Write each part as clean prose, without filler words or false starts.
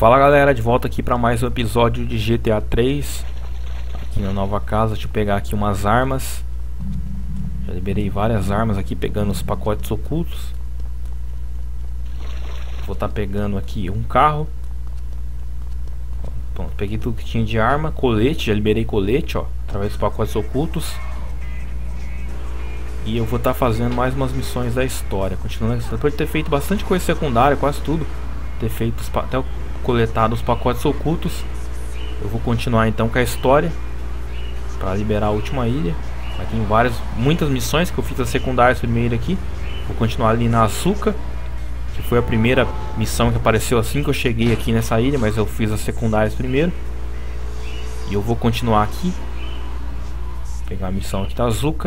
Fala galera, de volta aqui para mais um episódio de GTA 3 aqui na nova casa. Deixa eu pegar aqui umas armas. Já liberei várias armas aqui, pegando os pacotes ocultos. Vou estar pegando aqui um carro. Pronto, peguei tudo que tinha de arma. Colete, já liberei colete, ó, através dos pacotes ocultos. E eu vou estar fazendo mais umas missões da história. Continuando, depois de ter feito bastante coisa secundária, quase tudo, ter feito até coletado os pacotes ocultos, eu vou continuar então com a história para liberar a última ilha. Aqui tem muitas missões que eu fiz as secundárias primeiro aqui. Vou continuar ali na Asuka, que foi a primeira missão que apareceu assim que eu cheguei aqui nessa ilha, mas eu fiz as secundárias primeiro. E eu vou continuar aqui, pegar a missão aqui da Asuka.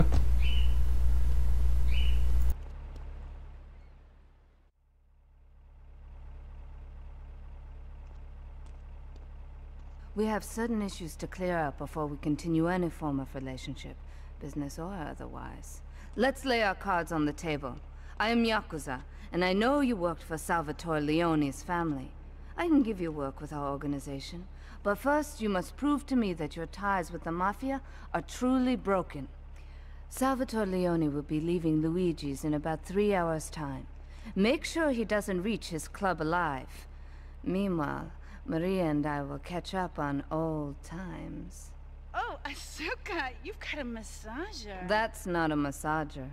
We have certain issues to clear up before we continue any form of relationship, business or otherwise. Let's lay our cards on the table. I am Yakuza, and I know you worked for Salvatore Leone's family. I can give you work with our organization, but first you must prove to me that your ties with the Mafia are truly broken. Salvatore Leone will be leaving Luigi's in about 3 hours' time. Make sure he doesn't reach his club alive. Meanwhile, Maria and I will catch up on old times. Oh, Asuka, you've got a massager. That's not a massager.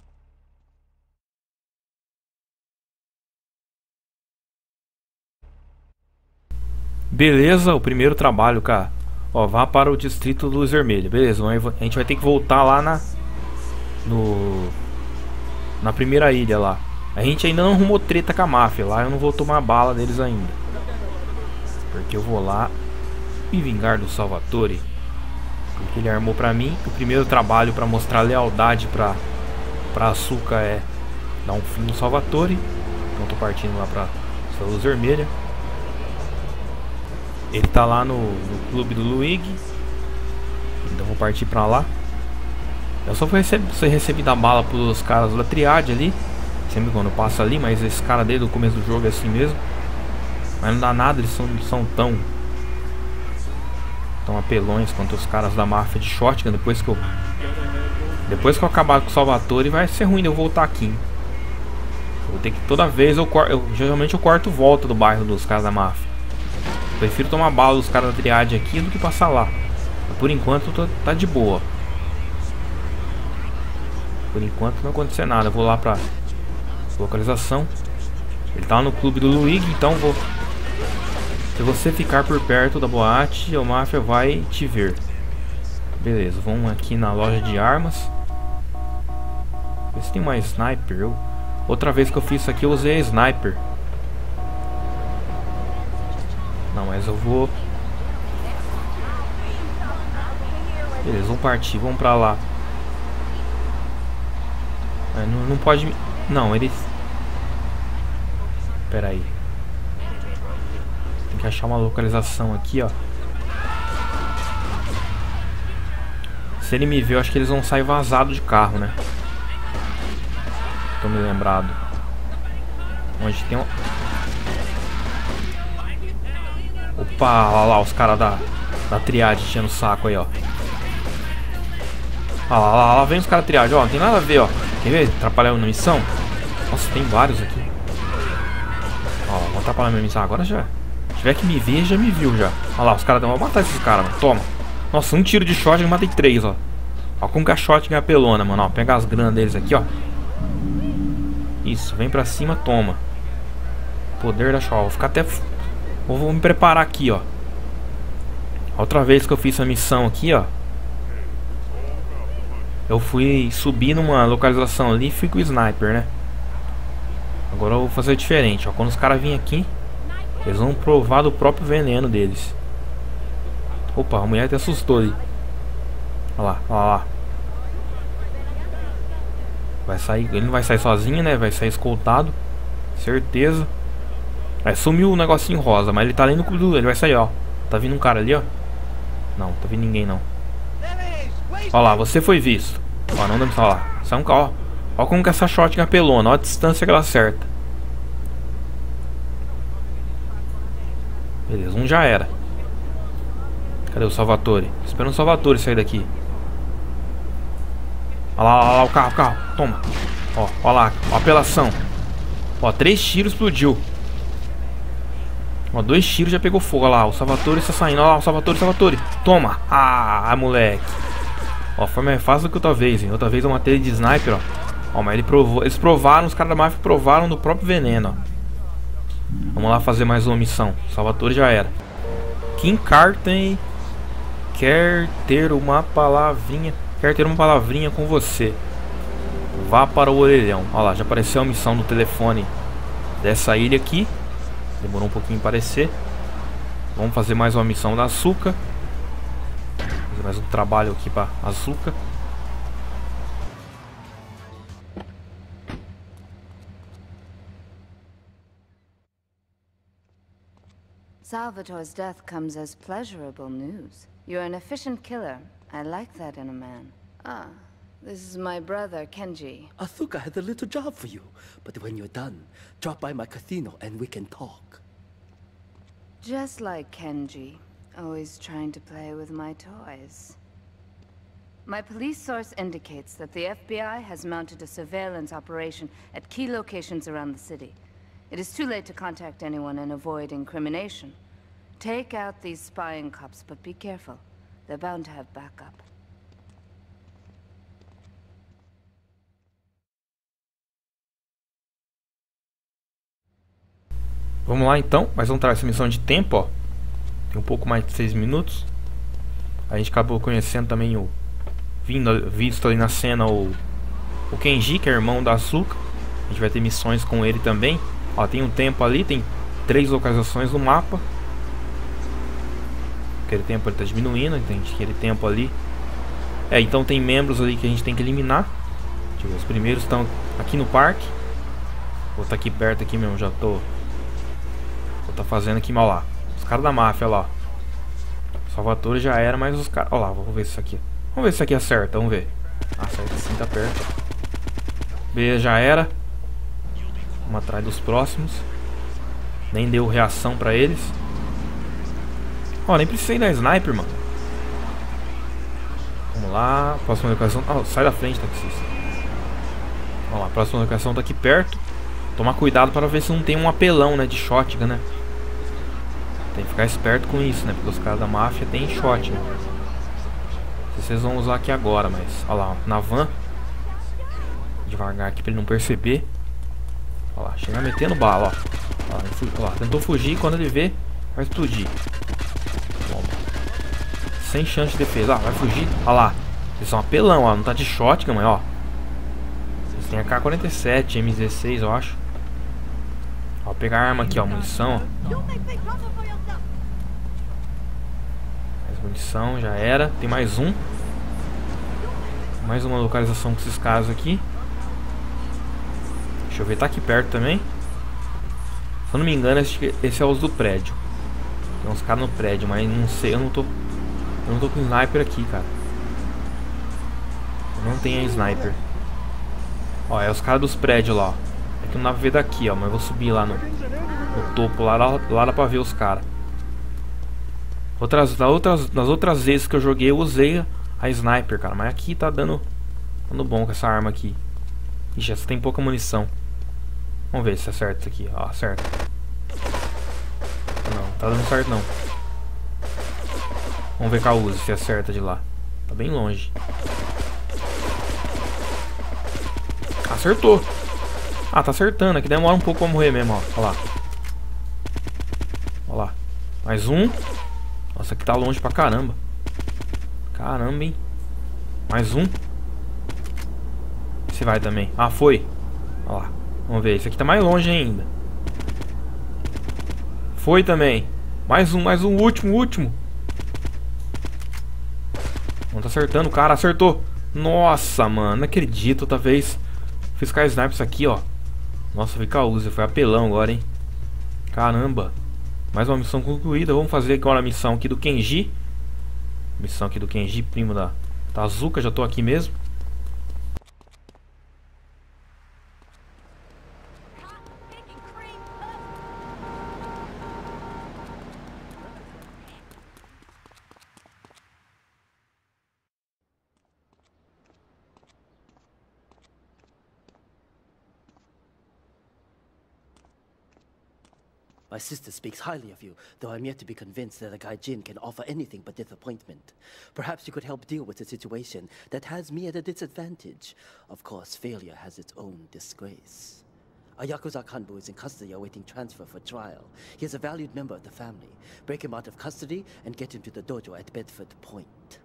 Beleza, o primeiro trabalho, cara. Ó, vá para o distrito do Luz Vermelha. Beleza, a gente vai ter que voltar lá na primeira ilha lá. A gente ainda não arrumou treta com a máfia. Lá eu não vou tomar bala deles ainda, porque eu vou lá me vingar do Salvatore, porque ele armou pra mim. O primeiro trabalho pra mostrar lealdade pra Asuka é dar um fim no Salvatore. Então tô partindo lá pra Luz Vermelha. Ele tá lá no clube do Luigi, então vou partir pra lá. Eu só vou ser recebido a bala pelos caras da Triade ali, sempre quando eu passo ali, mas esse cara desde o começo do jogo é assim mesmo. Mas não dá nada, eles são tão apelões quanto os caras da máfia de shotgun. Depois que eu acabar com o Salvatore, vai ser ruim de eu voltar aqui, hein? Eu vou ter que, toda vez geralmente eu corto volta do bairro dos caras da máfia. Eu prefiro tomar bala dos caras da Triade aqui do que passar lá. Mas por enquanto tá de boa. Por enquanto não vai acontecer nada. Eu vou lá pra localização. Ele tá no clube do Luigi, então vou... Se você ficar por perto da boate, a máfia vai te ver. Beleza, vamos aqui na loja de armas. Ver se tem uma sniper. Outra vez que eu fiz isso aqui eu usei a sniper. Não, mas eu vou... Beleza, vamos partir, vamos pra lá. Não pode... Não, eles... Pera aí. Tem que achar uma localização aqui, ó. Se ele me ver, eu acho que eles vão sair vazados de carro, né? Tô me lembrado. Onde tem um... Opa, olha lá os caras da Triade enchendo o saco aí, ó. Olha lá vem os caras da Triade, ó. Não tem nada a ver, ó. Quer ver? Atrapalhar na missão? Nossa, tem vários aqui. Ó, vou atrapalhar minha missão agora já. Se tiver que me ver, já me viu já. Olha lá, os caras vão matar esses caras, mano. Toma. Nossa, um tiro de shot eu matei 3, ó. Ó como que a shot é pelona, mano. Ó, pega as granas deles aqui, ó. Isso, vem pra cima, toma. Poder da shot. Vou ficar até... Vou me preparar aqui, ó. Outra vez que eu fiz essa missão aqui, ó, eu fui subir numa localização ali e fui com o sniper, né? Agora eu vou fazer diferente, ó. Quando os caras virem aqui, eles vão provar do próprio veneno deles. Opa, a mulher até assustou ali. Olha lá, olha lá. Vai sair, ele não vai sair sozinho, né? Vai sair escoltado. Certeza. Aí sumiu o negocinho rosa, mas ele tá ali no clube, ele vai sair, ó. Tá vindo um cara ali, ó. Não, tá vindo ninguém não. Olha lá, você foi visto. Ó, não dá pra falar. Sai um carro, ó. Ó como que essa shotgun é pelona, ó a distância que ela acerta. Beleza, um já era. Cadê o Salvatore? Esperando o Salvatore sair daqui. Olha lá, o carro. Toma. Ó, ó lá, ó a apelação. Ó, 3 tiros, explodiu. Ó, 2 tiros, já pegou fogo. Olha lá, o Salvatore está saindo. Olha lá, o Salvatore. Toma. Ah, moleque. Ó, foi mais fácil do que outra vez, hein. Outra vez eu matei ele de sniper, ó. Ó, mas eles provaram, os caras da máfia provaram do próprio veneno, ó. Vamos lá fazer mais uma missão. Salvatore já era. Kim Carten quer ter uma palavrinha com você. Vá para o orelhão. Olha lá, já apareceu a missão no telefone dessa ilha aqui. Demorou um pouquinho para aparecer. Vamos fazer mais uma missão da Asuka. Fazer mais um trabalho aqui para Asuka. Salvatore's death comes as pleasurable news. You're an efficient killer. I like that in a man. Ah, this is my brother, Kenji. Asuka has a little job for you, but when you're done, drop by my casino and we can talk. Just like Kenji, always trying to play with my toys. My police source indicates that the FBI has mounted a surveillance operation at key locations around the city. It is too late to contact anyone and avoid incrimination. Take out these spying cops, but be careful. They're bound to have backup. Vamos lá então, mas vamos trazer essa missão de tempo, ó. Tem um pouco mais de 6 minutos. A gente acabou conhecendo também o... Visto ali na cena o Kenji, que é irmão da Asuka. A gente vai ter missões com ele também. Ó, tem um tempo ali, tem 3 localizações no mapa. Aquele tempo ele tá diminuindo, tem aquele tempo ali. É, então tem membros ali que a gente tem que eliminar. Deixa eu ver, os primeiros estão aqui no parque. Vou estar aqui perto aqui mesmo, já tô... Vou estar fazendo aqui mal lá. Os caras da máfia lá. Salvatore já era, mas os caras... Ó lá, vamos ver se isso aqui... Vamos ver se isso aqui acerta, vamos ver. Acerta sim, tá perto. Beleza, já era. Vamos atrás dos próximos. Nem deu reação pra eles. Ó, nem precisei da sniper, mano. Vamos lá. Próxima locação. Ah, sai da frente, taxista. Vamos lá, próxima locação tá aqui perto. Tomar cuidado para ver se não tem um apelão, né, de shotgun, né. Tem que ficar esperto com isso, né, porque os caras da máfia tem shotgun. Não sei se vocês vão usar aqui agora, mas... Olha lá, ó, na van. Devagar aqui pra ele não perceber. Olha lá, chega metendo bala, ó. Olha lá, tentou fugir, quando ele vê, vai explodir. Toma. Sem chance de defesa. Ah, vai fugir. Olha lá. Eles são apelão, ó. Não tá de shotgun, mas ó. Eles têm AK-47, M16, eu acho. Ó, pegar a arma aqui, ó. Munição, ó. Mais munição, já era. Tem mais um. Mais uma localização com esses caras aqui. Deixa eu ver, tá aqui perto também. Se eu não me engano, esse é os do prédio. Tem uns caras no prédio, mas não sei, eu não tô com sniper aqui, cara. Eu não tenho a sniper. Ó, é os caras dos prédios lá, ó. É que não dá pra ver daqui, ó, mas eu vou subir lá no topo, lá dá pra ver os caras. Nas outras vezes que eu joguei, eu usei a sniper, cara. Mas aqui tá dando bom com essa arma aqui. Ixi, essa tem pouca munição. Vamos ver se acerta isso aqui. Ó, acerta. Não, tá dando certo não. Vamos ver com a Uzi se acerta de lá. Tá bem longe. Acertou. Ah, tá acertando. Aqui demora um pouco pra morrer mesmo, ó. Olha lá. Olha lá. Mais um. Nossa, aqui tá longe pra caramba. Caramba, hein. Mais um. Esse vai também. Ah, foi. Olha lá. Vamos ver. Esse aqui tá mais longe ainda. Foi também. Mais um, último. Não tá acertando, o cara. Acertou. Nossa, mano. Não acredito. Outra vez fiz com a sniper isso aqui, ó. Nossa, fica a Uzi. Foi apelão agora, hein. Caramba. Mais uma missão concluída. Vamos fazer agora a missão aqui do Kenji. Missão aqui do Kenji, primo da Asuka. Já tô aqui mesmo. My sister speaks highly of you, though I'm yet to be convinced that a guy Jin can offer anything but disappointment. Perhaps you could help deal with a situation that has me at a disadvantage. Of course, failure has its own disgrace. A Yakuza Kanbu is in custody awaiting transfer for trial. He is a valued member of the family. Break him out of custody and get him to the dojo at Bedford Point.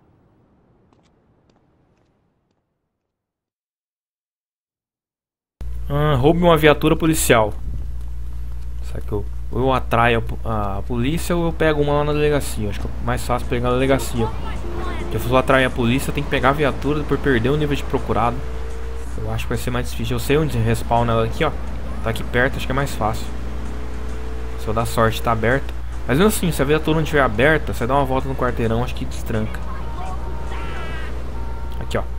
Roube uma viatura policial. Será que ou eu atraio a polícia ou eu pego uma lá na delegacia? Acho que é mais fácil pegar na delegacia. Se eu for atrair a polícia, tem que pegar a viatura, depois perder o nível de procurado. Eu acho que vai ser mais difícil. Eu sei onde respawn ela aqui, ó. Tá aqui perto, acho que é mais fácil. Se eu dar sorte, tá aberto. Mas mesmo assim, se a viatura não estiver aberta, você dá uma volta no quarteirão, acho que destranca. Aqui, ó.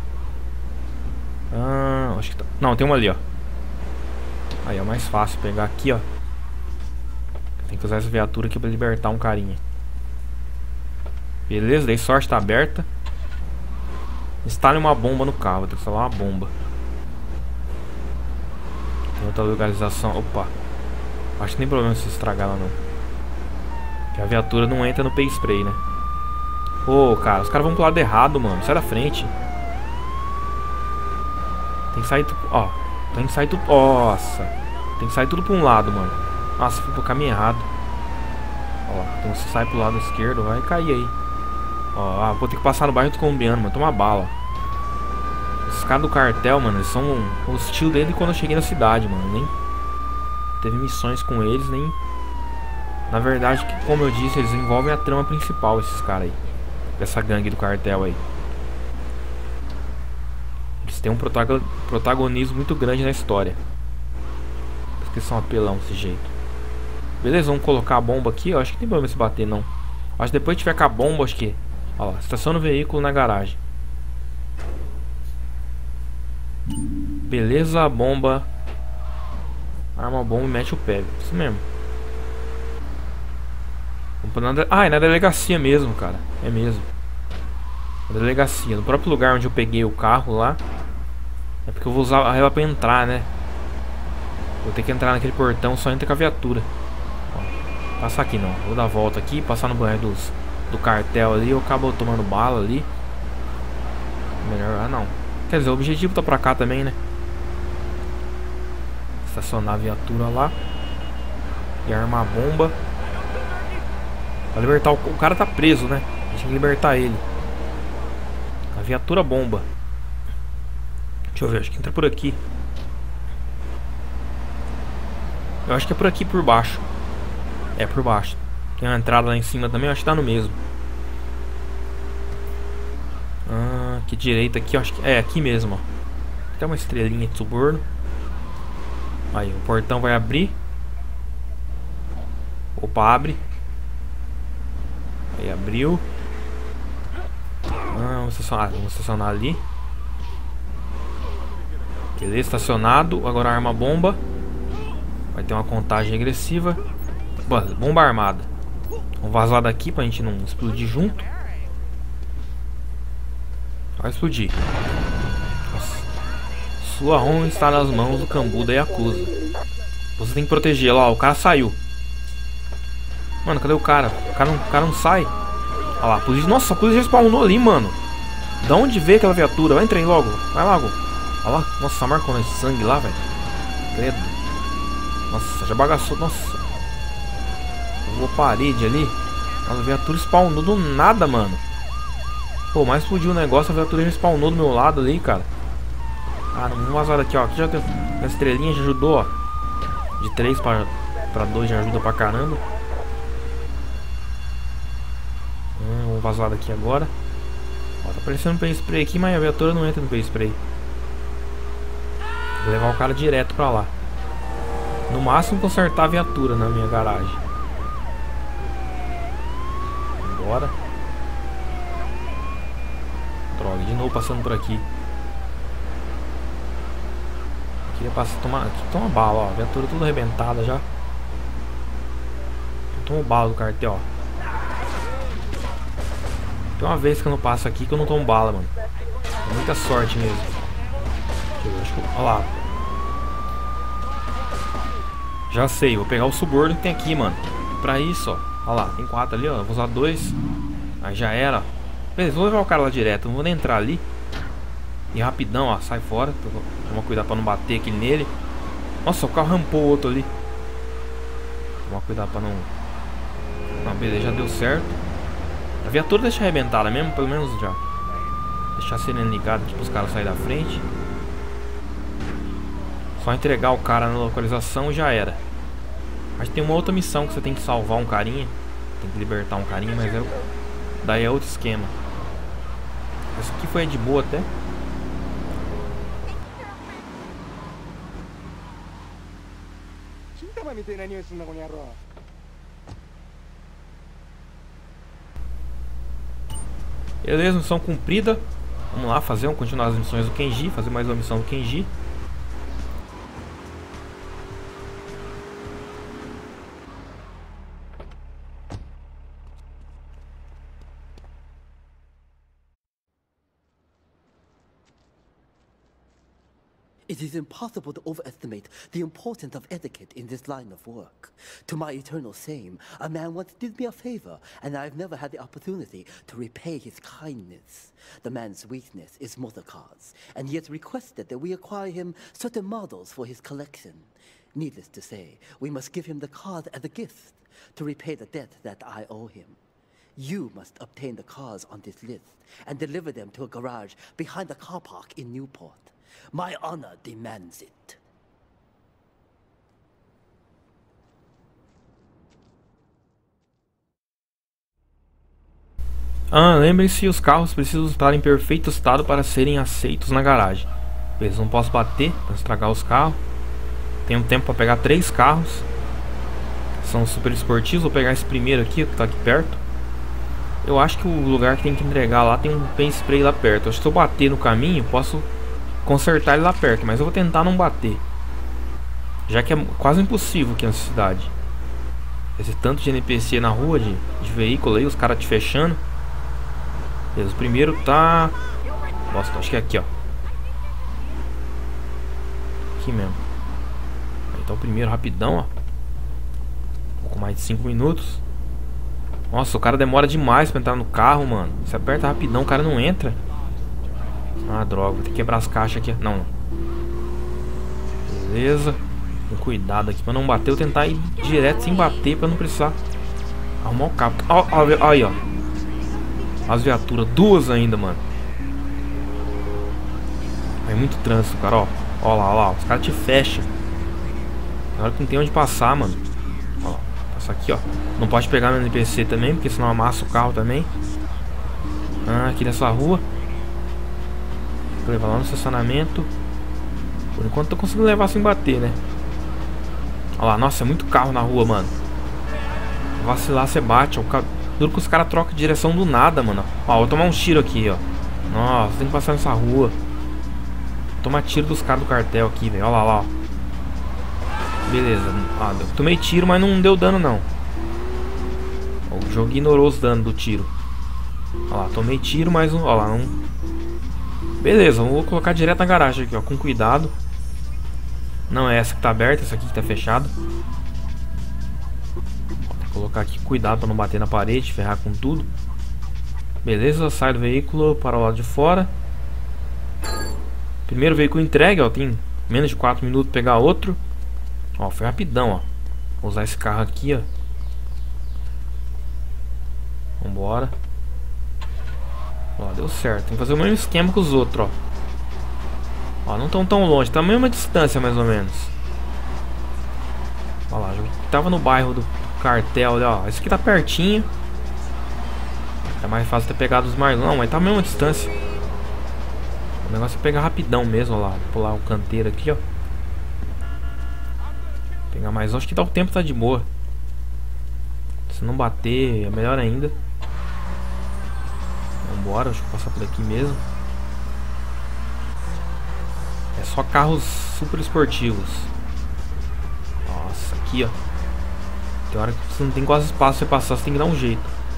Acho que tá... Não, tem uma ali, ó. Aí é mais fácil pegar aqui, ó. Tem que usar essa viatura aqui pra libertar um carinha. Beleza, dei sorte, tá aberta. Instale uma bomba no carro, tem que instalar uma bomba. Tem outra localização. Opa. Acho que nem problema se estragar ela não. Porque a viatura não entra no pay spray, né? Ô, cara, os caras vão pro lado errado, mano. Sai da frente. Tem que sair... Ó. Tem que sair tudo... Nossa. Tem que sair tudo pra um lado, mano. Nossa, fui pro caminho errado. Ó, então você sai pro lado esquerdo, vai cair aí. Ó, vou ter que passar no bairro do colombiano, mano. Toma bala. Esses caras do cartel, mano, eles são hostil desde quando eu cheguei na cidade, mano. Nem teve missões com eles, nem... Na verdade, como eu disse, eles envolvem a trama principal, esses caras aí. Essa gangue do cartel aí. Eles têm um protagonismo muito grande na história. Por isso que são apelão desse jeito. Beleza, vamos colocar a bomba aqui. Eu acho que não tem problema se bater, não. Acho que depois que tiver com a bomba, acho que... Ó lá, estaciona o veículo na garagem. Beleza, a bomba. Arma a bomba e mete o pé. Isso mesmo. Ah, é na delegacia mesmo, cara. É mesmo. Na delegacia, no próprio lugar onde eu peguei o carro lá. É porque eu vou usar ela pra entrar, né? Vou ter que entrar naquele portão, só entra com a viatura. Ó, passar aqui não, vou dar a volta aqui. Passar no banheiro do cartel ali. Eu acabo tomando bala ali. Melhor, ah não. Quer dizer, o objetivo tá pra cá também, né? Estacionar a viatura lá. E armar a bomba. Pra libertar o cara tá preso, né? A gente tem que libertar ele. A viatura bomba. Deixa eu ver, acho que entra por aqui. Eu acho que é por aqui, por baixo. É, por baixo. Tem uma entrada lá em cima também, acho que tá no mesmo. Aqui direita aqui, acho que... É, aqui mesmo, ó. Tem uma estrelinha de suborno. Aí, o portão vai abrir. Opa, abre. Aí, abriu. Vamos estacionar ali. Beleza, estacionado. Agora arma a bomba. Vai ter uma contagem agressiva. Bomba armada. Vamos vazar daqui pra gente não explodir junto. Vai explodir. Nossa. Sua honra está nas mãos do Kanbu da Yakuza. Você tem que proteger. Lá, o cara saiu. Mano, cadê o cara? O cara não sai. Olha lá, a polícia. Nossa, a polícia já spawnou ali, mano. Da onde veio aquela viatura? Vai entrar aí logo. Vai logo. Olha lá. Nossa, marcou esse sangue lá, velho. Credo. Nossa, já bagaçou. Nossa. Pulou a parede ali. A viatura spawnou do nada, mano. Pô, mas explodiu o negócio. A viatura já spawnou do meu lado ali, cara. Ah, não, vamos vazar daqui, ó. Aqui já tem a estrelinha, já ajudou, ó. De 3 pra 2 já ajuda pra caramba. Vamos vazar daqui agora. Ó, tá aparecendo um pay spray aqui, mas a viatura não entra no pay spray. Vou levar o cara direto pra lá. No máximo consertar a viatura na minha garagem. Bora. Droga, de novo passando por aqui. Queria passar, tomar bala, ó. A viatura toda arrebentada já. Tomo bala do cartel, ó. Tem uma vez que eu não passo aqui que eu não tomo bala, mano. É muita sorte mesmo. Deixa eu ver, olha lá. Já sei, vou pegar o suborno que tem aqui, mano. Pra isso, ó. Olha lá, tem 4 ali, ó. Eu vou usar 2. Aí já era. Beleza, vou levar o cara lá direto. Não vou nem entrar ali. E rapidão, ó. Sai fora. Toma cuidado pra não bater aqui nele. Nossa, o carro rampou o outro ali. Toma cuidado pra não... Não, beleza, já deu certo. A viatura deixa arrebentada mesmo, pelo menos já. Deixar a sirene ligada aqui pros caras saírem da frente. Só entregar o cara na localização e já era. Mas tem uma outra missão que você tem que salvar um carinha. Tem que libertar um carinha, mas daí é outro esquema. Essa aqui foi de boa até. Beleza, missão cumprida. Vamos lá continuar as missões do Kenji. Fazer mais uma missão do Kenji. It is impossible to overestimate the importance of etiquette in this line of work. To my eternal shame, a man once did me a favor, and I've never had the opportunity to repay his kindness. The man's weakness is motor cars, and he has requested that we acquire him certain models for his collection. Needless to say, we must give him the cars as a gift to repay the debt that I owe him. You must obtain the cars on this list and deliver them to a garage behind the car park in Newport. My honor demands it. Lembrem-se, os carros precisam estar em perfeito estado para serem aceitos na garagem. Beleza, não posso bater para estragar os carros. Tenho tempo para pegar 3 carros. São super esportivos. Vou pegar esse primeiro aqui, que está aqui perto. Eu acho que o lugar que tem que entregar lá tem um paint spray lá perto. Acho que se eu bater no caminho, posso consertar ele lá perto, mas eu vou tentar não bater, já que é quase impossível aqui na cidade. Esse tanto de NPC na rua, de veículo aí, os caras te fechando. Beleza, o primeiro tá... Nossa, acho que é aqui, ó. Aqui mesmo. Aí tá o primeiro rapidão, ó. Um pouco mais de 5 minutos. Nossa, o cara demora demais pra entrar no carro, mano. Você aperta rapidão, o cara não entra. Ah, droga, vou ter que quebrar as caixas aqui. Não. Beleza. Com cuidado aqui pra não bater. Eu vou tentar ir direto sem bater pra não precisar arrumar o carro. Ó, aí, ó. As viaturas. 2 ainda, mano. É muito trânsito, cara, ó. Ó lá. Os caras te fecham. Na hora que não tem onde passar, mano. Ó, passa aqui, ó. Não pode pegar no NPC também, porque senão amassa o carro também. Aqui nessa rua. Vou levar lá no estacionamento. Por enquanto tô conseguindo levar sem bater, né? Olha lá, nossa, é muito carro na rua, mano. Vacilar, você bate. Duro que os caras trocam de direção do nada, mano. Ó, vou tomar um tiro aqui, ó. Nossa, tem que passar nessa rua. Vou tomar tiro dos caras do cartel aqui, velho. Olha lá, ó. Beleza. Eu tomei tiro, mas não deu dano, não. O jogo ignorou os danos do tiro. Olha lá, tomei tiro, mas olha lá, não... Beleza, vou colocar direto na garagem aqui, ó, com cuidado. Não é essa que tá aberta, essa aqui que tá fechada. Vou colocar aqui cuidado pra não bater na parede, ferrar com tudo. Beleza, sai do veículo para o lado de fora. Primeiro veículo entregue, ó, tem menos de 4 minutos pra pegar outro. Ó, foi rapidão, ó. Vou usar esse carro aqui, ó. Vambora. Ó, deu certo. Tem que fazer o mesmo esquema que os outros, ó. Ó, não estão tão longe. Tá a mesma distância, mais ou menos. Ó lá, tava no bairro do cartel, ó. Esse aqui tá pertinho. É mais fácil ter pegado os mais... Não, mas tá a mesma distância. O negócio é pegar rapidão mesmo, ó lá. Vou pular o canteiro aqui, ó. Pegar mais... Acho que o tempo tá de boa. Se não bater, é melhor ainda. Vambora, acho que vou passar por aqui mesmo. É só carros super esportivos. Nossa, aqui, ó. Tem hora que você não tem quase espaço pra você passar, você tem que dar um jeito.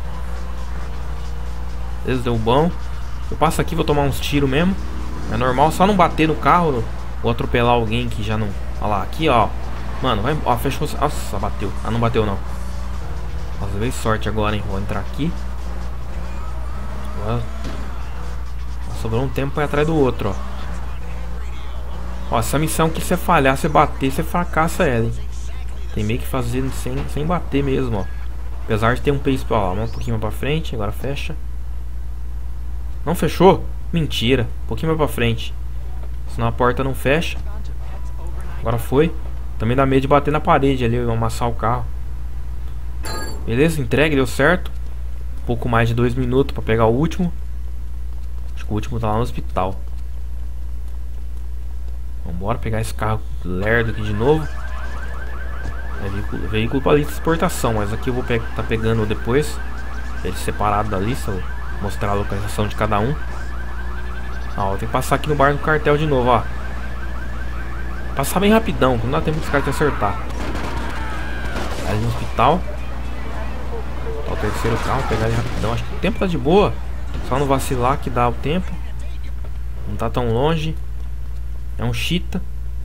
Beleza, deu bom. Eu passo aqui, vou tomar uns tiros mesmo. É normal, só não bater no carro ou atropelar alguém que já não... Olha lá, aqui, ó. Mano, vai... Ó, fechou... Nossa, bateu. Ah, não bateu não. Nossa, veio sorte agora, hein. Vou entrar aqui. Agora... Sobrou um tempo pra ir atrás do outro, ó. Ó, essa missão que você falhar, você bater, você fracassa ela, hein. Tem meio que fazer sem bater mesmo, ó. Apesar de ter um pace pra lá, um pouquinho mais pra frente. Agora fecha. Não fechou? Mentira. Um pouquinho mais pra frente. Senão a porta não fecha. Agora foi. Também dá medo de bater na parede ali, amassar o carro. Beleza, entregue, deu certo. Um pouco mais de 2 minutos pra pegar o último. Acho que o último tá lá no hospital. Vambora pegar esse carro lerdo aqui de novo. É veículo para lista de exportação, mas aqui eu vou tá pegando depois. Ele separado da lista, vou mostrar a localização de cada um. Ó, vou ter que passar aqui no bar do cartel de novo, ó. Passar bem rapidão, não dá tempo dos caras acertar. Ali no hospital. Ó, o terceiro carro, pegar ele rapidão. Acho que o tempo tá de boa. Só não vacilar que dá o tempo. Não tá tão longe. É um cheetah.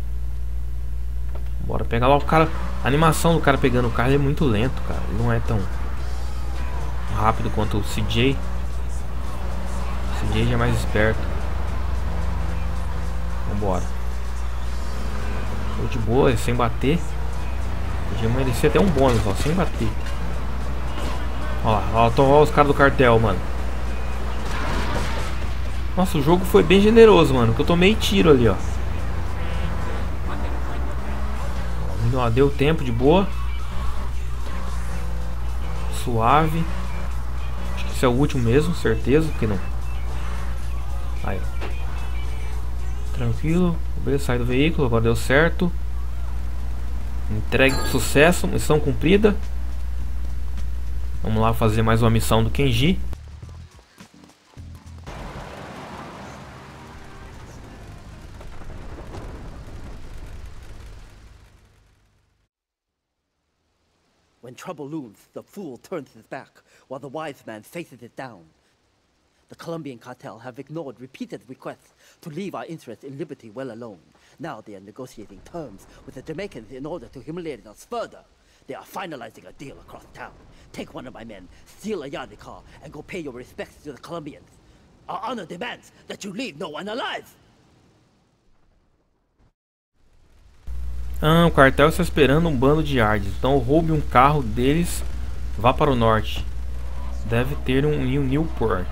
Bora pegar lá o cara. A animação do cara pegando o carro é muito lento, cara. Ele não é tão rápido quanto o CJ. O CJ já é mais esperto. Vambora. Tô de boa, sem bater. Já merecia até um bônus, ó, sem bater. Ó lá, ó os caras do cartel, mano. Nossa, o jogo foi bem generoso, mano. Que eu tomei tiro ali, ó. Ó, deu tempo de boa. Suave. Acho que esse é o último mesmo, certeza. Porque não. Aí, ó. Tranquilo. Beleza, sai do veículo. Agora deu certo. Entregue com sucesso. Missão cumprida. Vamos lá fazer mais uma missão do Kenji. When trouble looms, the fool turns his back, while the wise man faces it down. The Colombian cartel have ignored repeated requests to leave our interests in liberty well alone. Now they are negotiating terms with the Jamaicans in order to humiliate us further. They are finalizing a deal across town. Take one of my men, steal a Yardi car, and go pay your respects to the Colombians. Our honor demands that you leave no one alive! Ah, o cartel está esperando um bando de yards. Então roube um carro deles. Vá para o norte. Deve ter um Newport.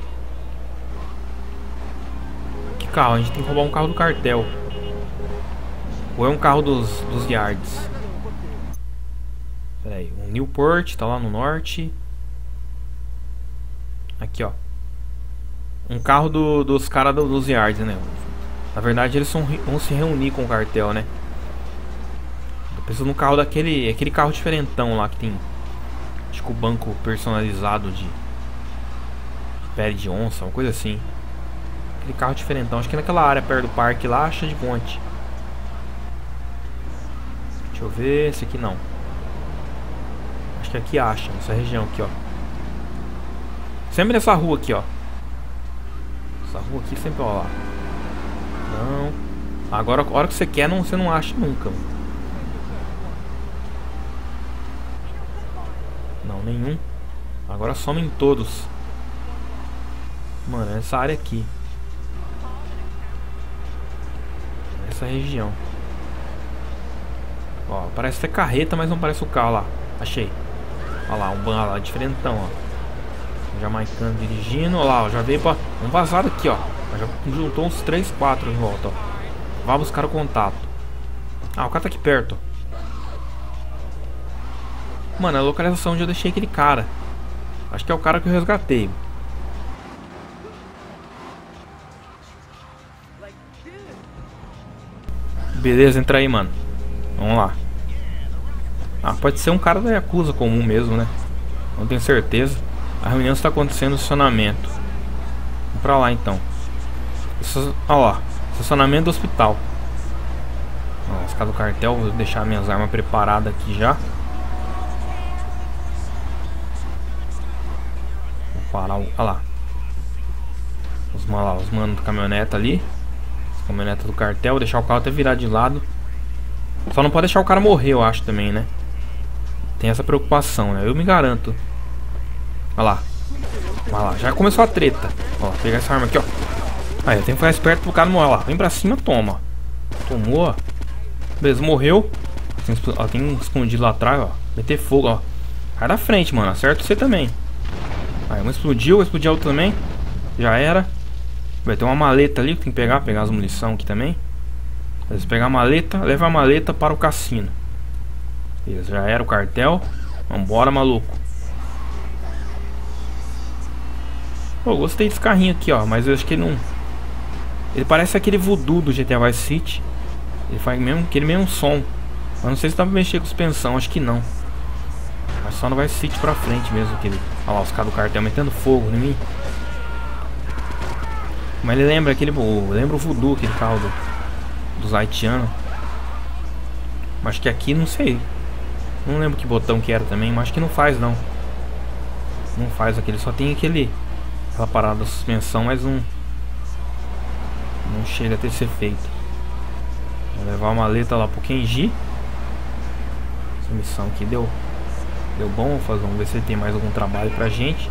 Que carro? A gente tem que roubar um carro do cartel. Ou é um carro dos yards? Pera aí, um Newport, tá lá no norte. Aqui, ó. Um carro dos caras dos yards, né? Na verdade eles vão se reunir com o cartel, né? Eu preciso num carro aquele carro diferentão lá que tem, acho que o banco personalizado de pele de onça, uma coisa assim. Aquele carro diferentão, acho que naquela área perto do parque lá acha de monte. Deixa eu ver, esse aqui não. Acho que aqui acha, nessa região aqui, ó. Sempre nessa rua aqui, ó. Essa rua aqui sempre, ó lá. Não. Agora a hora que você quer, você não acha nunca, mano. Não, nenhum. Agora somem todos. Mano, essa área aqui. Essa região. Ó, parece ter carreta, mas não parece o carro lá. Achei. Olha lá, um ban lá, diferentão, ó. Jamaicano dirigindo, olha lá, ó, já veio pra... Um vazado aqui, ó. Já juntou uns 3, 4 em volta, ó. Vai buscar o contato. Ah, o cara tá aqui perto. Mano, a localização onde eu deixei aquele cara. Acho que é o cara que eu resgatei. Beleza, entra aí, mano. Vamos lá. Ah, pode ser um cara da Yakuza comum mesmo, né? Não tenho certeza. A reunião está acontecendo no estacionamento. Vamos pra lá, então. Olha lá. Estacionamento do hospital. Ó, os caras do cartel. Vou deixar minhas armas preparadas aqui já. Parar o... Olha lá. Os manos da caminhoneta ali. Caminhoneta do cartel. Vou deixar o carro até virar de lado. Só não pode deixar o cara morrer, eu acho também, né? Tem essa preocupação, né? Eu me garanto. Olha lá. Olha lá, já começou a treta. Ó, pegar essa arma aqui, ó. Aí, eu tenho que ficar esperto pro cara morrer. Olha lá, vem pra cima, toma. Tomou, ó. Beleza, morreu. Tem um escondido lá atrás, ó. Meter fogo, ó. Cai da frente, mano. Acerta você também. Aí, um explodiu, vai explodir outro também. Já era. Vai ter uma maleta ali que tem que pegar as munição aqui também. Beleza, pegar a maleta, leva a maleta para o cassino. Beleza, já era o cartel. Vambora, maluco. Pô, gostei desse carrinho aqui, ó. Mas eu acho que ele não... Ele parece aquele voodoo do GTA Vice City. Ele faz mesmo, aquele mesmo som. Mas não sei se dá pra mexer com suspensão, acho que não. Mas só no Vice City pra frente mesmo. Aquele... Olha lá, os caras do cartel metendo fogo em mim. Mas ele lembra aquele... Lembra o voodoo, aquele carro dos haitianos. Mas acho que aqui, não sei. Não lembro que botão que era também, mas acho que não faz não. Não faz aquele, só tem aquela parada da suspensão, mas não chega a ter esse efeito. Vou levar a maleta lá pro Kenji. Essa missão aqui deu bom. Vamos ver se ele tem mais algum trabalho pra gente.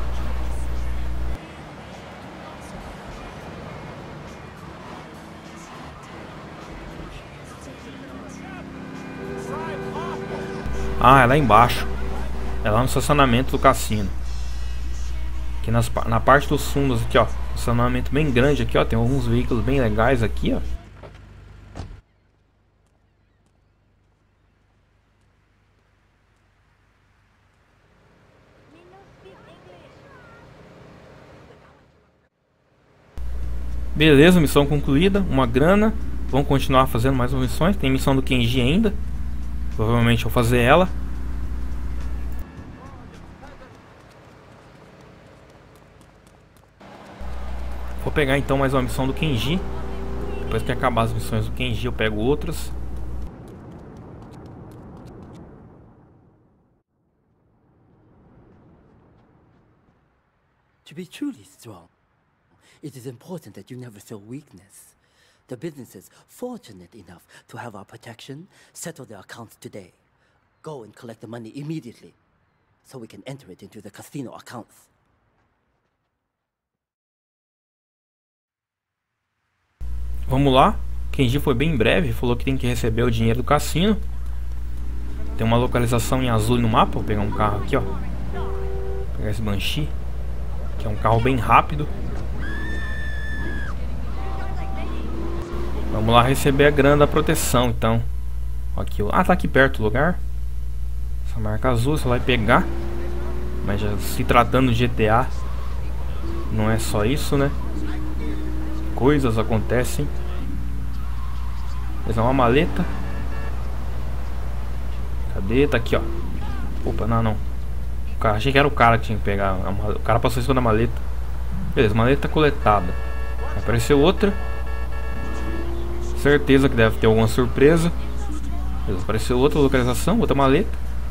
Ah, é lá embaixo. É lá no estacionamento do cassino. Aqui na parte dos fundos aqui, ó. Estacionamento bem grande aqui, ó. Tem alguns veículos bem legais aqui, ó. Beleza, missão concluída. Uma grana. Vamos continuar fazendo mais missões. Tem missão do Kenji ainda. Provavelmente vou fazer ela. Vou pegar então mais uma missão do Kenji. Depois que acabar as missões do Kenji eu pego outras. To be truly strong, it is important that you never show weakness. The business is fortunate enough to have our protection. Settle their accounts today. Go and collect the money immediately, so we can enter it into the casino accounts. Vamos lá. Kenji foi bem breve, falou que tem que receber o dinheiro do cassino. Tem uma localização em azul no mapa. Vou pegar um carro aqui, ó. Vou pegar esse Banshee, que é um carro bem rápido. Vamos lá receber a grana da proteção, então. Aqui, ah, tá aqui perto o lugar. Essa marca azul você vai pegar. Mas já se tratando de GTA, não é só isso, né? Coisas acontecem. Vou uma maleta. Cadê? Tá aqui, ó. Opa, não. Achei que era o cara que tinha que pegar. O cara passou em cima da maleta. Beleza, maleta coletada. Apareceu outra. Certeza que deve ter alguma surpresa. Beleza, apareceu outra localização, outra maleta.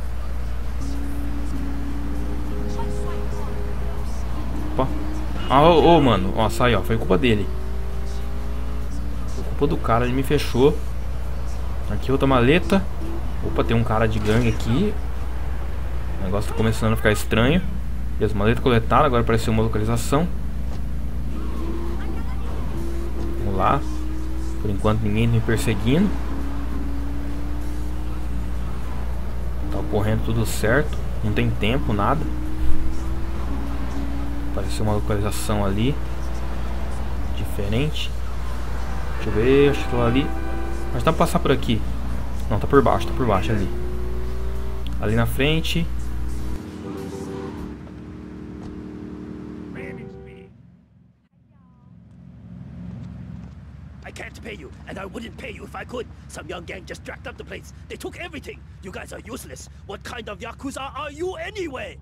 Opa. Ah, mano. Nossa, aí, ó. Foi culpa dele. Foi culpa do cara, ele me fechou. Aqui outra maleta. Opa, tem um cara de gangue aqui. O negócio tá começando a ficar estranho. Beleza, maleta coletada, agora apareceu uma localização. Vamos lá. Por enquanto ninguém me perseguindo. Tá ocorrendo tudo certo. Não tem tempo, nada. Apareceu uma localização ali. Diferente. Deixa eu ver, acho que tá ali. Mas dá pra passar por aqui. Não, tá por baixo ali. Ali na frente. I can't pay you, and I wouldn't pay you if I could. Some young gang just jacked up the place. They took everything. You guys are useless. What kind of Yakuza are you anyway?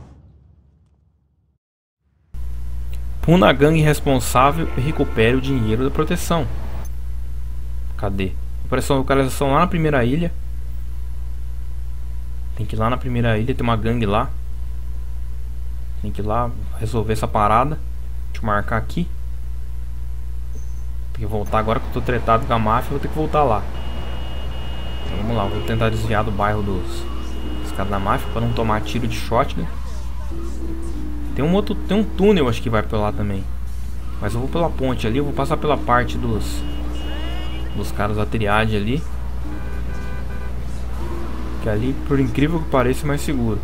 Puna a gangue responsável e recupere o dinheiro da proteção. Cadê? Apareceu uma localização lá na primeira ilha. Tem que ir lá na primeira ilha, tem uma gangue lá. Tem que ir lá resolver essa parada. Deixa eu marcar aqui. Tem que voltar agora que eu tô tretado com a máfia, vou ter que voltar lá. Então, vamos lá, vou tentar desviar do bairro dos caras da máfia para não tomar tiro de shotgun. Tem um túnel, acho que vai pra lá também. Mas eu vou pela ponte ali, eu vou passar pela parte dos caras da triade ali. Que ali, por incrível que pareça, é mais seguro.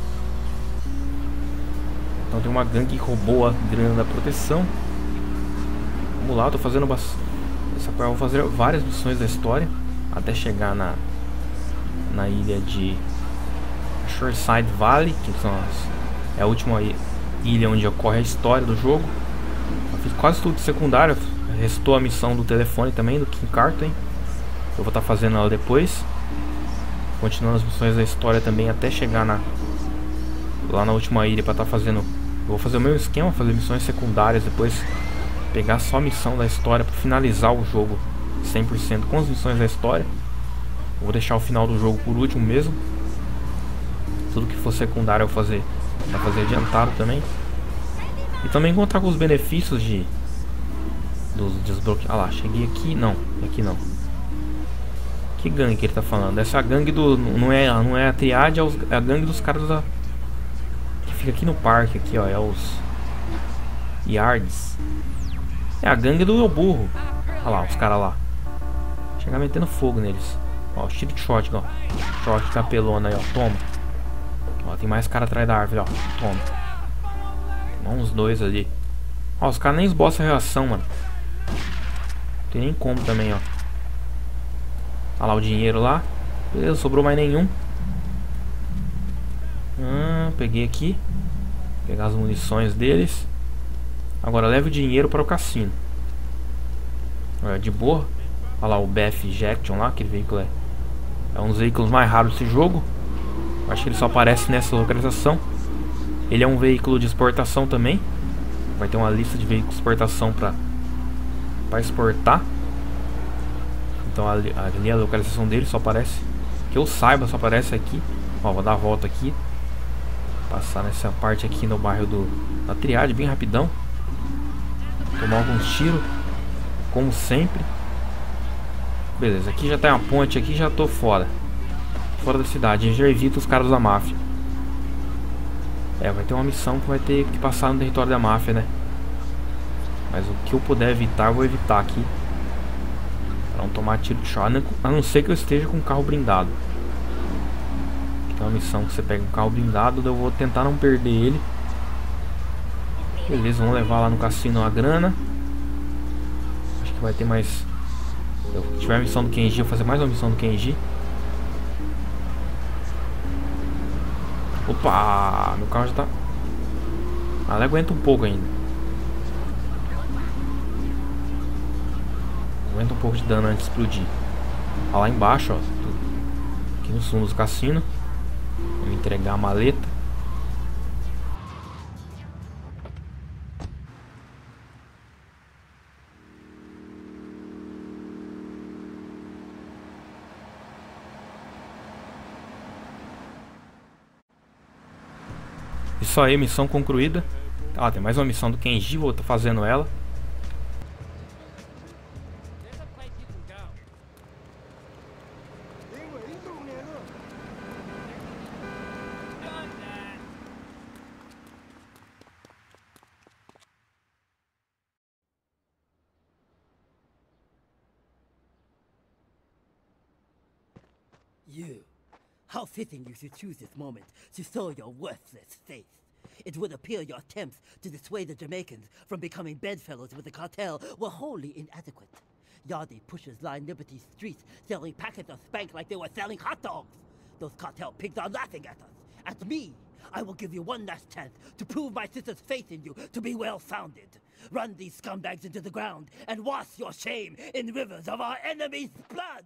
Então tem uma gangue que roubou a grana da proteção. Vamos lá, eu tô fazendo eu vou fazer várias missões da história até chegar na ilha de Shoreside Valley, que é a última ilha onde ocorre a história do jogo. Eu fiz quase tudo de secundário. Restou a missão do telefone também, do King Carton. Eu vou estar fazendo ela depois, continuando as missões da história também até chegar lá na última ilha para estar fazendo. Eu vou fazer o mesmo esquema, fazer missões secundárias depois, pegar só a missão da história para finalizar o jogo 100% com as missões da história. Eu vou deixar o final do jogo por último mesmo. Tudo que for secundário eu vou fazer adiantado também. E também contar com os benefícios dos desbloqueios. Ah lá, cheguei aqui. Não, aqui não. Que gangue que ele tá falando? Essa é a gangue do... Não é a triade, é a gangue dos caras que fica aqui no parque, aqui, ó. É os Yards. É a gangue do meu burro. Olha lá, os caras lá. Chegar metendo fogo neles. Ó, tiro de shotgun, ó. Shot capelona aí, ó. Toma. Ó, tem mais cara atrás da árvore, ó. Toma. Tem uns dois ali. Ó, os caras nem esboçam a reação, mano. Não tem nem como também, ó. Olha lá o dinheiro lá. Beleza, sobrou mais nenhum. Peguei aqui. Vou pegar as munições deles. Agora leve o dinheiro para o cassino. Olha, de boa. Olha lá o BF Jection lá, aquele veículo é um dos veículos mais raros desse jogo. Acho que ele só aparece nessa localização. Ele é um veículo de exportação também. Vai ter uma lista de veículos de exportação para exportar. Então ali a localização dele só aparece, que eu saiba, só aparece aqui. Ó, vou dar a volta aqui, passar nessa parte aqui no bairro da triade, bem rapidão. Tomar alguns tiros, como sempre. Beleza, aqui já tem uma ponte aqui, já tô fora da cidade, já evito os caras da máfia. Vai ter uma missão que vai ter que passar no território da máfia, né? Mas o que eu puder evitar, eu vou evitar aqui, pra não tomar tiro de shot, a não ser que eu esteja com um carro blindado. Tem uma missão que você pega um carro blindado, eu vou tentar não perder ele. Beleza, vamos levar lá no cassino a grana. Acho que vai ter mais. Se tiver a missão do Kenji, eu vou fazer mais uma missão do Kenji. Opa, meu carro já tá... Ela aguenta um pouco ainda. Aguenta um pouco de dano antes de explodir. Olha lá embaixo, ó. Aqui no fundo do cassino. Vou entregar a maleta. Isso aí, missão concluída. Tem mais uma missão do Kenji, vou estar fazendo ela. You. How fitting you should choose this moment to sow your worthless faith. It would appear your attempts to dissuade the Jamaicans from becoming bedfellows with the cartel were wholly inadequate. Yardi pushers line Liberty streets selling packets of spank like they were selling hot dogs. Those cartel pigs are laughing at us. At me. I will give you one last chance to prove my sister's faith in you to be well-founded. Run these scumbags into the ground and wash your shame in rivers of our enemy's blood.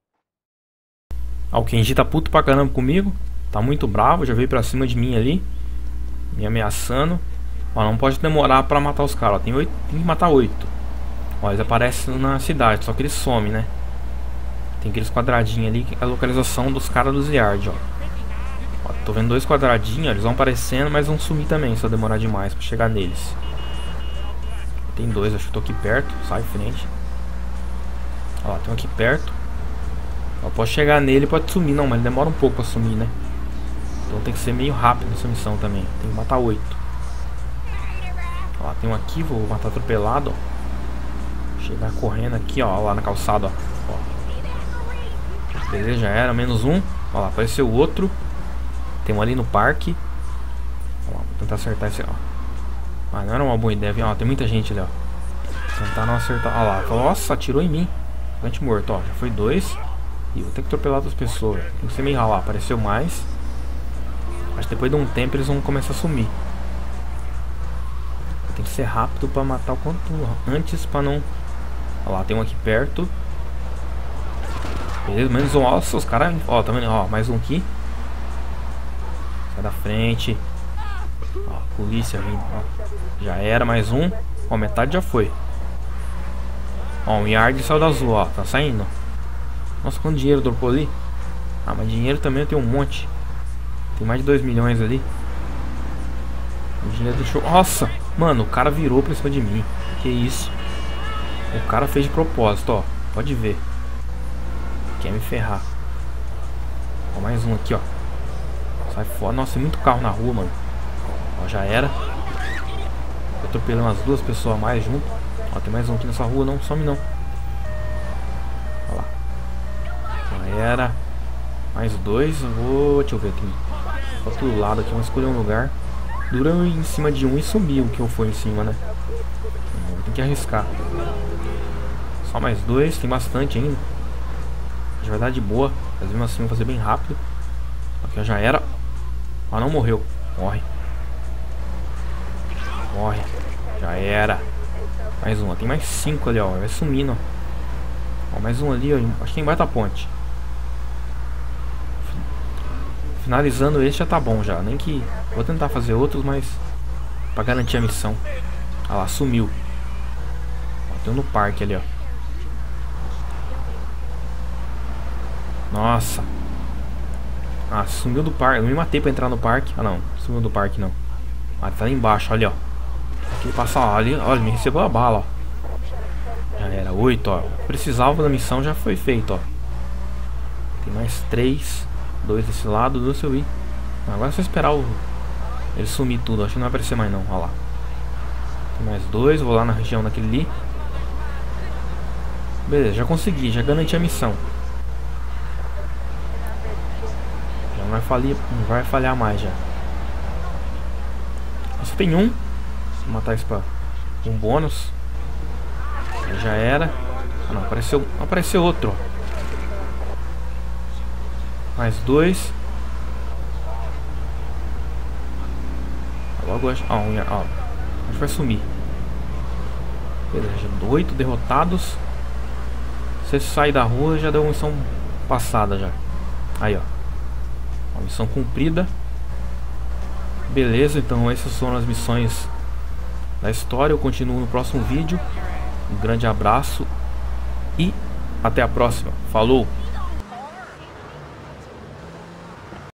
O Kenji tá puto pra caramba comigo. Tá muito bravo, já veio pra cima de mim ali, me ameaçando. Ó, não pode demorar pra matar os caras. Tem que matar 8. Ó, eles aparecem na cidade, só que eles somem, né? Tem aqueles quadradinhos ali, que é a localização dos caras dos Yard, ó. Tô vendo 2 quadradinhos, ó, eles vão aparecendo, mas vão sumir também se eu demorar demais pra chegar neles. Tem 2, acho que tô aqui perto, sai em frente. Ó, tem um aqui perto. Eu posso chegar nele e pode sumir. Não, mas ele demora um pouco pra sumir, né? Então tem que ser meio rápido essa missão também. Tem que matar 8. Ó, tem um aqui, vou matar atropelado, ó. Chegar correndo aqui, ó, lá na calçada, ó. Beleza, já era, menos um. Ó lá, apareceu outro. Tem um ali no parque. Ó, vou tentar acertar esse, ó. Ah, não era uma boa ideia, ó, tem muita gente ali, ó. Tentar não acertar, ó lá. Nossa, atirou em mim. Bastante morto, ó, já foi 2. E vou ter que atropelar outras pessoas. Tem que ser meio ralar, apareceu mais. Acho que depois de um tempo eles vão começar a sumir. Tem que ser rápido pra matar o quanto antes pra não... Ó lá, tem um aqui perto. Beleza, menos um. Nossa, os caras... Ó, tá vendo? Ó, mais um aqui. Sai da frente. Ó, polícia vindo. Ó, já era, mais um. Ó, metade já foi. Ó, um yard saiu da azul, ó. Tá saindo. Nossa, quanto dinheiro dropou ali? Ah, mas dinheiro também eu tenho um monte. Tem mais de 2 milhões ali. O dinheiro deixou... Nossa! Mano, o cara virou pra cima de mim. Que isso? O cara fez de propósito, ó. Pode ver. Quer me ferrar. Ó, mais um aqui, ó. Sai fora. Nossa, tem muito carro na rua, mano. Ó, já era. Eu tô atropelando as 2 pessoas a mais junto. Ó, tem mais um aqui nessa rua. Não some não. Ó lá. Já era. Mais 2. Eu vou... Deixa eu ver aqui. Pra outro lado aqui. Vamos escolher um lugar. Durou em cima de um e sumiu o que eu fui em cima, né? Tem que arriscar. Só mais 2, tem bastante ainda. De verdade, de boa. Mas mesmo assim, vou fazer bem rápido. Aqui já era. Ah, não morreu. Morre. Morre. Já era. Mais um. Tem mais 5 ali, ó. Vai sumindo. Ó, mais um ali, ó. Acho que tem embaixo da ponte. Finalizando esse já tá bom já. Nem que... Vou tentar fazer outros, mas... Pra garantir a missão. Ah lá, sumiu. Ó, tem um no parque ali, ó. Nossa. Ah, sumiu do parque. Eu me matei pra entrar no parque. Ah, não. Sumiu do parque, não. Ah, tá lá embaixo, olha, ó. Aqui passa ali. Olha, me recebeu a bala, ó. Já era 8, ó. Precisava da missão, já foi feito, ó. Tem mais 3. 2 desse lado, do seu ir. Agora é só esperar ele sumir tudo. Acho que não vai aparecer mais não. Olha lá. Tem mais 2. Vou lá na região daquele ali. Beleza, já consegui. Já garanti a missão. Já não vai falhar mais já. Só tem um. Vou matar isso pra um bônus. Já era. Ah, não, apareceu outro. Mais 2. Logo acho. Ó, acho que vai sumir. Beleza, 8 derrotados. Se sair da rua, já deu uma missão passada já. Aí, ó. Uma missão cumprida. Beleza, então essas foram as missões da história. Eu continuo no próximo vídeo. Um grande abraço e até a próxima. Falou!